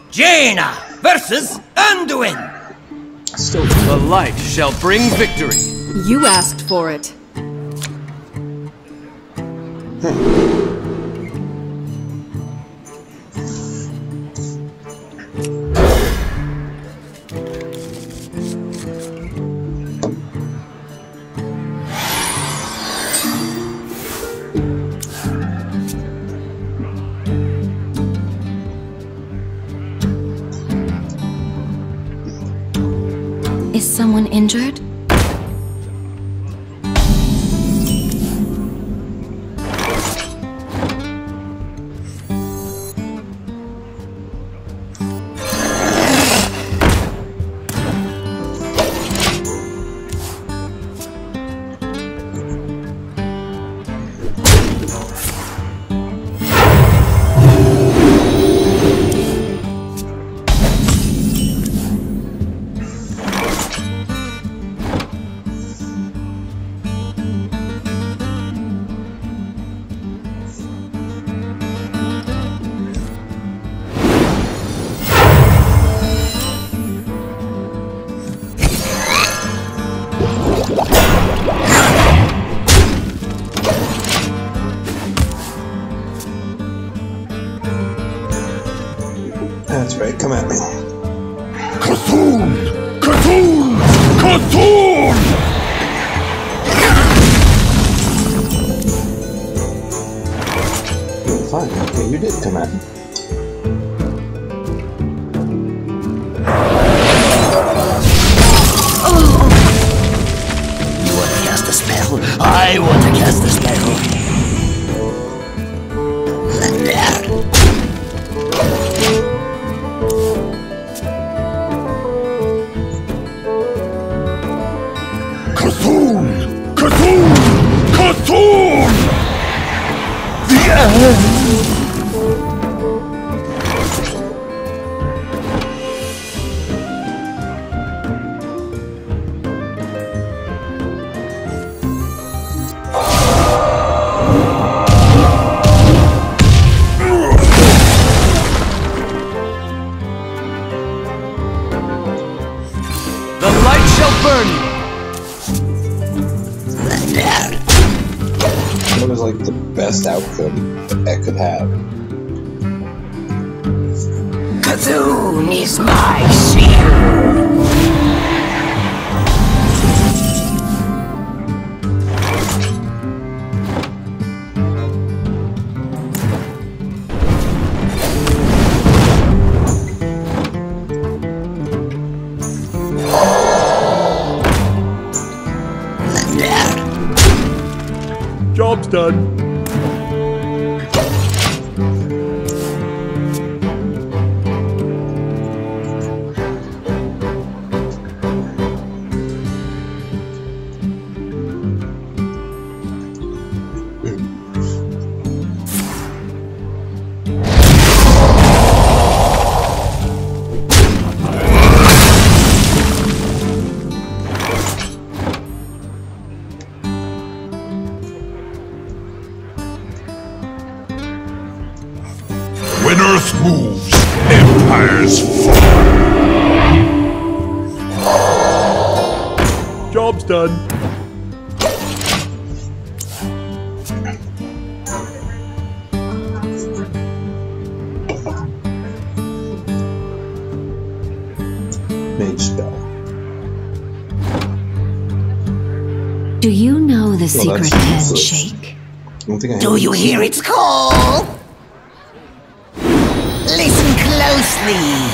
Jaina versus Anduin! Still, The light shall bring victory. You asked for it. Is someone injured? that's right. Come at me. Cthulhu! Cthulhu! Cthulhu! Fine. Okay, you did come at me. You want to cast a spell? I want to cast a spell. Cthulhu! Cthulhu! Cthulhu! The light shall burn you. That was like the best outcome I could have. Cthulhu is my shield. Job's done. When Earth moves, empires fall. Job's done. Mage spell. Do you know the secret that's useless. handshake? I don't think I Do you hear its call? Listen closely.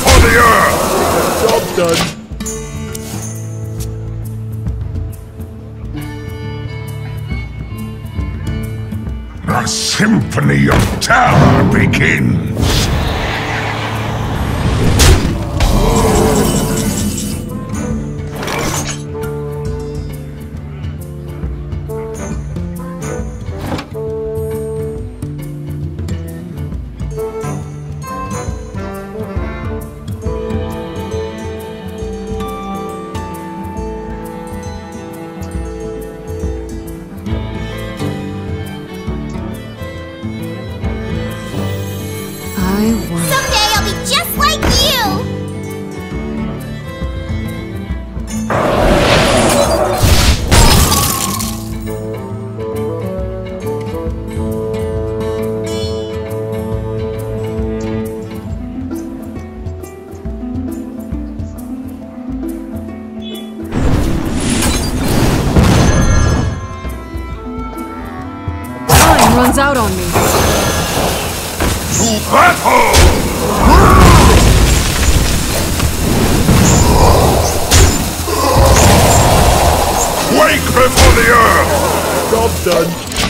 for the earth! Job done. The symphony of terror begins! Someday I'll be just like you! Time runs out on me. To battle! Wake before the earth! Job done.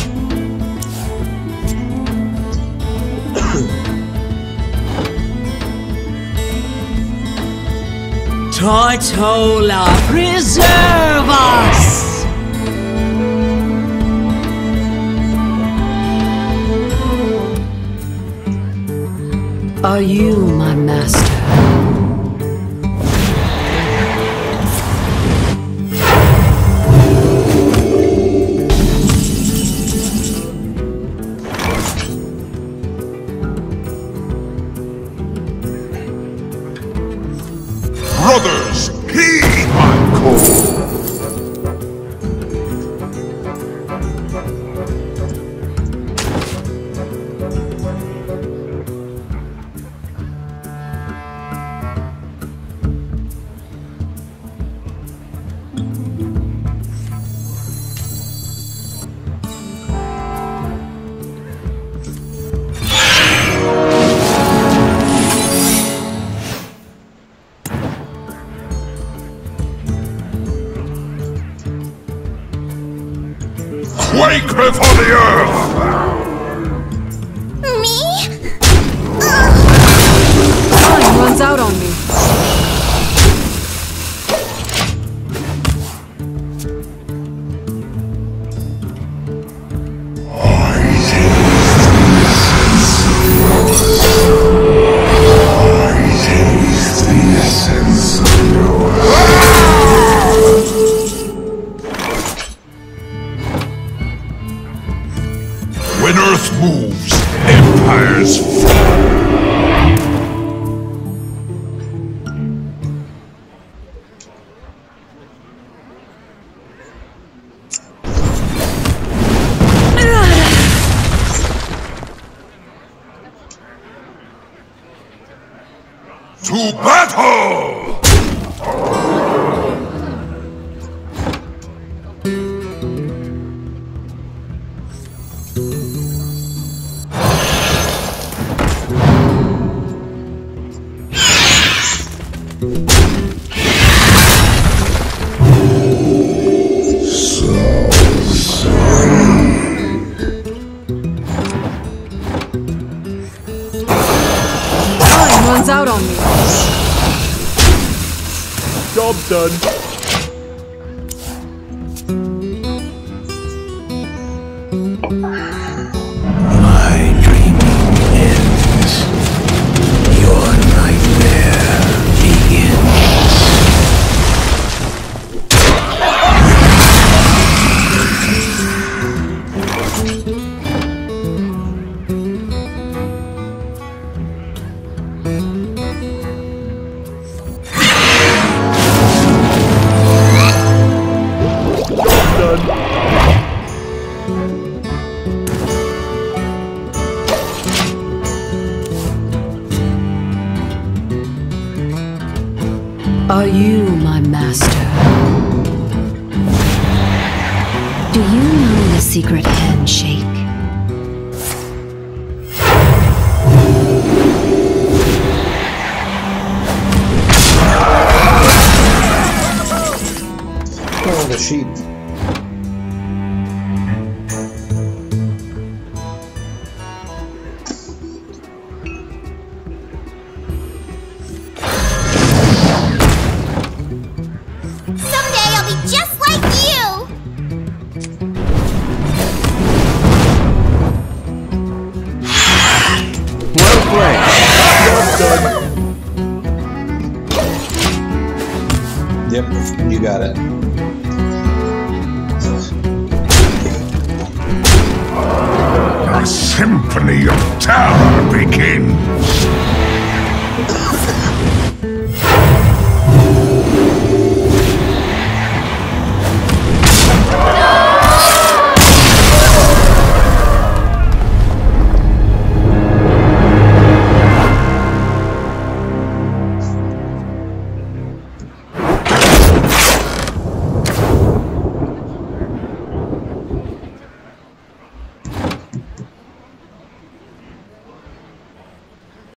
Tortola, preserve us! Are you my master? Brothers, heed my call! Wake before the earth! Me? Time runs out on me. When Earth moves, empires fall. To battle! Time runs out on me. Job done. My dreaming ends. Your nightmare begins. Are you my master? Do you know the secret handshake? the sheep. Someday I'll be just like you! Well played. Job done. Yep, you got it. The symphony of terror begins.